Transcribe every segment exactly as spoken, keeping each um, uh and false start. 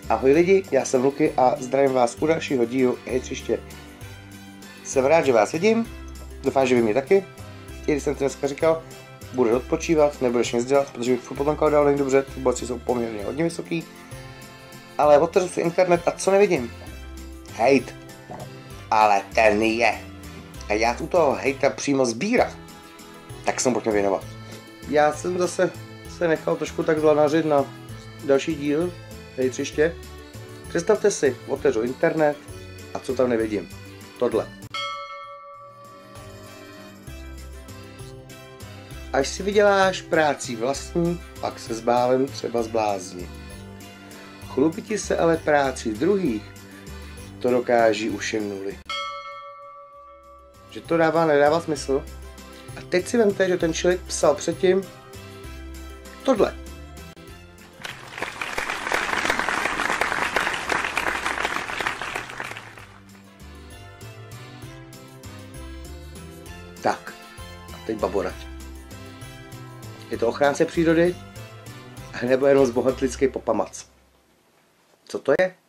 Ahoj lidi, já jsem Luky a zdravím vás u dalšího dílu Hej příště. Jsem rád, že vás vidím, doufám, že vy mě taky. I když jsem to dneska říkal, budu odpočívat, nebudeš nic dělat, protože bych furt potom dál není dobře, ty borci jsou poměrně hodně vysoký. Ale otevřu si internet a co nevidím? Hejt. Ale ten je. A já tuto hejta přímo sbírám. Tak jsem pojďme věnovat. Já jsem zase se nechal trošku tak zlanařit na další díl Hej příště. Představte si, otevřu internet a co tam nevidím? Tohle. Až si vyděláš práci vlastní, pak se s bálem třeba zblázní. Chlubiti se ale práci druhých, to dokáží už jen nuly. Že to dává, nedává smysl. A teď si vemte, že ten člověk psal předtím tohle. Tak, a teď baborať. Je to ochránce přírody, nebo jenom zbohatlický popamac? Co to je?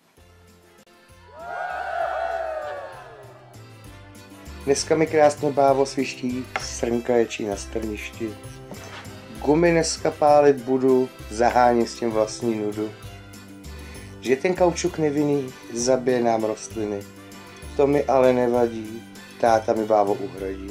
Dneska mi krásně bávo sviští, srnka ječí na strništi. Gumy dneska pálit budu, zaháním s tím vlastní nudu. Že ten kaučuk nevinný zabije nám rostliny, to mi ale nevadí, táta mi bávo uhradí.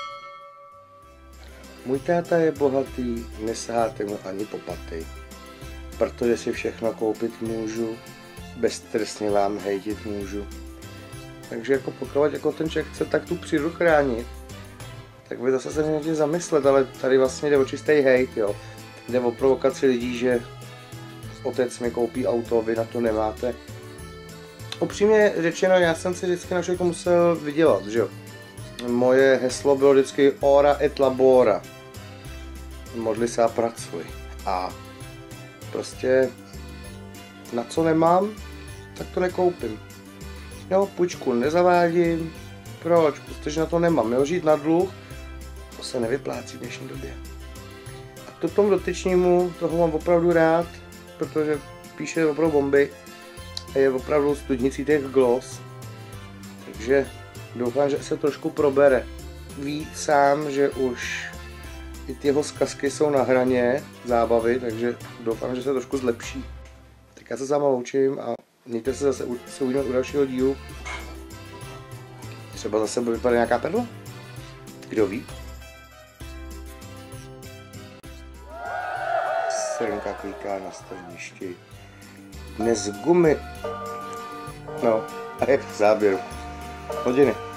Můj táta je bohatý, nesaháte mu ani po paty, protože si všechno koupit můžu, beztrestně vám hejtit můžu. Takže jako pokud jako ten člověk chce tak tu přírodu chránit, tak by zase se měli zamyslet, ale tady vlastně jde o čistý hejt, jo. Jde o provokaci lidí, že otec mi koupí auto, vy na to nemáte. Upřímně řečeno, já jsem si vždycky na člověku musel vydělat, že jo. Moje heslo bylo vždycky ora et labora. Modli se a pracuj. A prostě na co nemám, tak to nekoupím. Jo, půjčku nezavádím. Proč? Protože na to nemám. Jo, žít na dluh, to se nevyplácí v dnešní době. A to tomu dotyčnímu, toho mám opravdu rád, protože píše opravdu bomby a je opravdu studnicí těch glos. Takže doufám, že se trošku probere. Ví sám, že už i ty jeho zkazky jsou na hraně zábavy, takže doufám, že se trošku zlepší. Tak já se s váma loučím a mějte se zase, se uvidíme u dalšího dílu. Třeba zase bude vypadat nějaká perla? Kdo ví? Srnka klíká na strništi. Dnes gumy. No, a je v záběru. Hodiny.